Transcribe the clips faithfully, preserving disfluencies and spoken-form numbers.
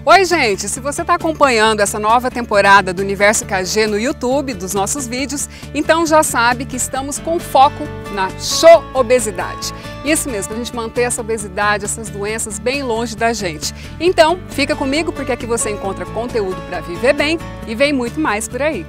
Oi gente, se você está acompanhando essa nova temporada do Universo K G no YouTube, dos nossos vídeos, então já sabe que estamos com foco na show obesidade. Isso mesmo, a gente manter essa obesidade, essas doenças bem longe da gente. Então, fica comigo porque aqui você encontra conteúdo para viver bem e vem muito mais por aí.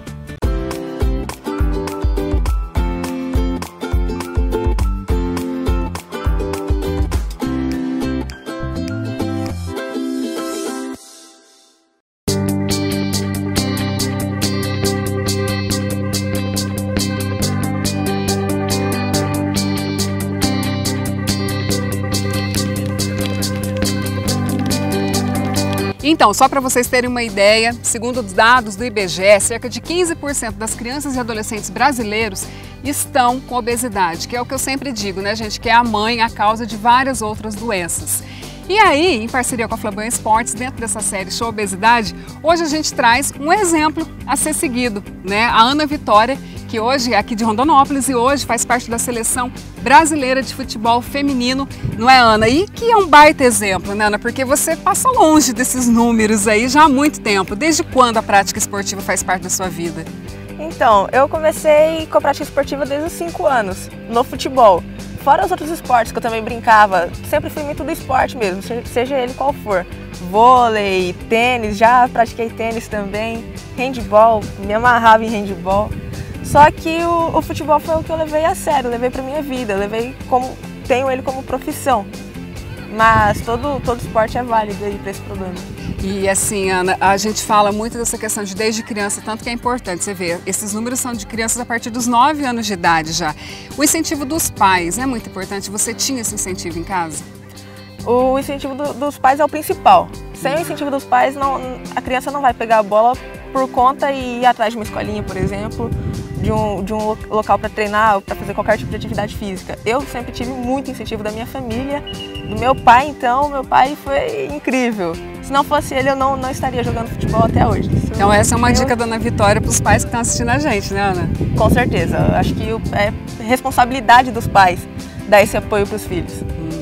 Então, só para vocês terem uma ideia, segundo os dados do I B G E, cerca de quinze por cento das crianças e adolescentes brasileiros estão com obesidade, que é o que eu sempre digo, né, gente, que é a mãe, a causa de várias outras doenças. E aí, em parceria com a Flamboyant Esportes, dentro dessa série Show Obesidade, hoje a gente traz um exemplo a ser seguido, né? A Ana Vitória, que hoje é aqui de Rondonópolis e hoje faz parte da seleção brasileira de futebol feminino, não é, Ana? E que é um baita exemplo, né, Ana? Porque você passa longe desses números aí já há muito tempo. Desde quando a prática esportiva faz parte da sua vida? Então, eu comecei com a prática esportiva desde os cinco anos, no futebol. Fora os outros esportes que eu também brincava, sempre fui muito do esporte mesmo, seja ele qual for. Vôlei, tênis, já pratiquei tênis também, handball, me amarrava em handball. Só que o, o futebol foi o que eu levei a sério, levei pra minha vida, levei como, tenho ele como profissão. Mas todo, todo esporte é válido aí para esse problema. E assim, Ana, a gente fala muito dessa questão de desde criança, tanto que é importante, você vê, esses números são de crianças a partir dos nove anos de idade já. O incentivo dos pais é muito importante, você tinha esse incentivo em casa? O incentivo do, dos pais é o principal. Sem o incentivo dos pais, não, a criança não vai pegar a bola por conta e ir atrás de uma escolinha, por exemplo, de um, de um local para treinar, para fazer qualquer tipo de atividade física. Eu sempre tive muito incentivo da minha família, do meu pai, então, meu pai foi incrível. Se não fosse ele, eu não, não estaria jogando futebol até hoje. Isso então essa é uma eu... dica da Ana Vitória para os pais que estão assistindo a gente, né, Ana? Com certeza, eu acho que é responsabilidade dos pais dar esse apoio para os filhos.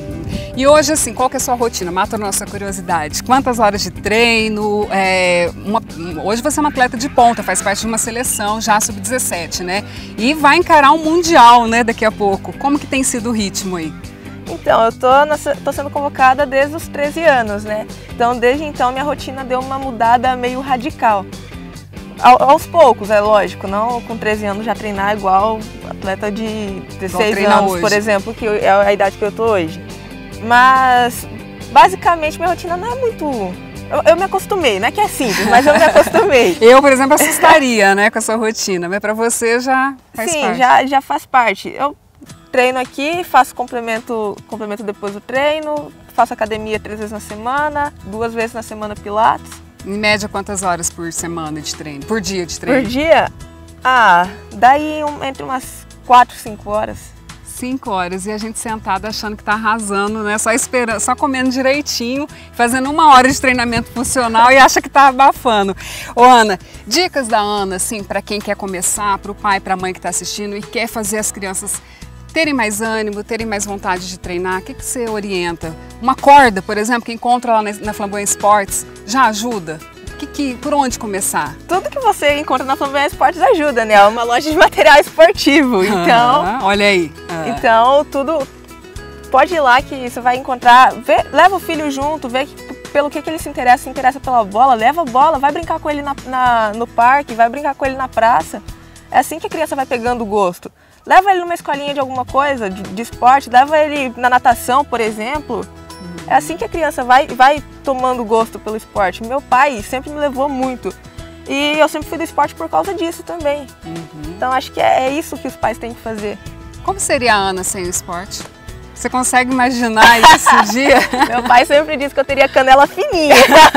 E hoje, assim, qual que é a sua rotina? Mata a nossa curiosidade. Quantas horas de treino? É, uma, hoje você é uma atleta de ponta, faz parte de uma seleção já sub dezessete, né? E vai encarar um mundial, né, daqui a pouco. Como que tem sido o ritmo aí? Então, eu tô, nessa, tô sendo convocada desde os treze anos, né? Então, desde então, minha rotina deu uma mudada meio radical. A, aos poucos, é lógico, não com treze anos já treinar igual atleta de dezesseis anos, hoje. Por exemplo, que é a idade que eu tô hoje. Mas, basicamente, minha rotina não é muito... Eu, eu me acostumei, não é que é simples, mas eu me acostumei. Eu, por exemplo, assustaria, né, com a sua rotina, mas para você já faz Sim, parte. Sim, já, já faz parte. Eu treino aqui, faço complemento, complemento depois do treino, faço academia três vezes na semana, duas vezes na semana pilates. Em média, quantas horas por semana de treino? Por dia de treino? Por dia? Ah, daí um, entre umas quatro, cinco horas. Cinco horas e a gente sentada achando que tá arrasando, né? Só esperando, só comendo direitinho, fazendo uma hora de treinamento funcional e acha que tá abafando. Ô Ana, dicas da Ana, assim, para quem quer começar, para o pai, para a mãe que tá assistindo e quer fazer as crianças terem mais ânimo, terem mais vontade de treinar, o que que você orienta? Uma corda, por exemplo, que encontra lá na Flamboyant Esportes, já ajuda? Que, que, por onde começar? Tudo que você encontra na Flamboyant Esportes ajuda, né? É uma loja de material esportivo, então... Ah, olha aí. Ah. Então, tudo... Pode ir lá que você vai encontrar... Vê, leva o filho junto, vê que, pelo que, que ele se interessa, se interessa pela bola, leva a bola, vai brincar com ele na, na, no parque, vai brincar com ele na praça. É assim que a criança vai pegando o gosto. Leva ele numa escolinha de alguma coisa, de, de esporte, leva ele na natação, por exemplo. É assim que a criança vai, vai tomando gosto pelo esporte. Meu pai sempre me levou muito. E eu sempre fui do esporte por causa disso também. Uhum. Então acho que é, é isso que os pais têm que fazer. Como seria a Ana sem o esporte? Você consegue imaginar isso um dia? Meu pai sempre disse que eu teria canela fininha.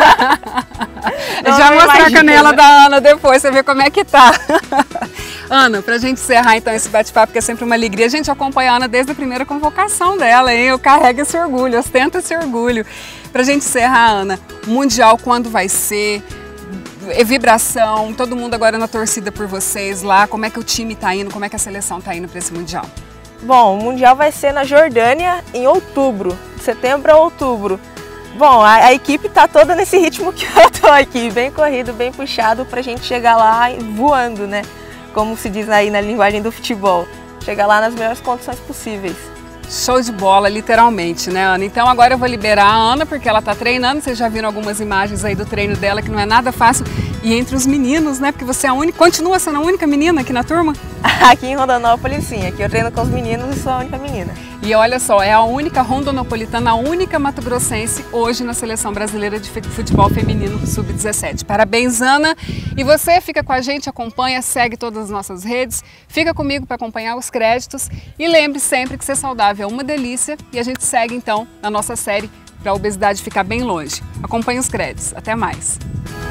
Já mostrar a canela da Ana depois, você vê como é que tá. Ana, pra gente encerrar então esse bate-papo, que é sempre uma alegria, a gente acompanha a Ana desde a primeira convocação dela, hein? Eu carrego esse orgulho, ostento esse orgulho. Pra gente encerrar, Ana, Mundial quando vai ser? Vibração, todo mundo agora na torcida por vocês lá, como é que o time tá indo, como é que a seleção tá indo pra esse Mundial? Bom, o Mundial vai ser na Jordânia em outubro, de setembro a outubro. Bom, a, a equipe tá toda nesse ritmo que eu tô aqui, bem corrido, bem puxado pra gente chegar lá voando, né? Como se diz aí na linguagem do futebol, chegar lá nas melhores condições possíveis. Show de bola, literalmente, né, Ana? Então agora eu vou liberar a Ana, porque ela tá treinando, vocês já viram algumas imagens aí do treino dela, que não é nada fácil. E entre os meninos, né, porque você é a única, continua sendo a única menina aqui na turma? Aqui em Rondonópolis, sim, aqui eu treino com os meninos e sou a única menina. E olha só, é a única rondonopolitana, a única mato-grossense hoje na Seleção Brasileira de Futebol Feminino sub dezessete. Parabéns, Ana! E você fica com a gente, acompanha, segue todas as nossas redes, fica comigo para acompanhar os créditos e lembre sempre que ser saudável é uma delícia e a gente segue então na nossa série para a obesidade ficar bem longe. Acompanhe os créditos. Até mais!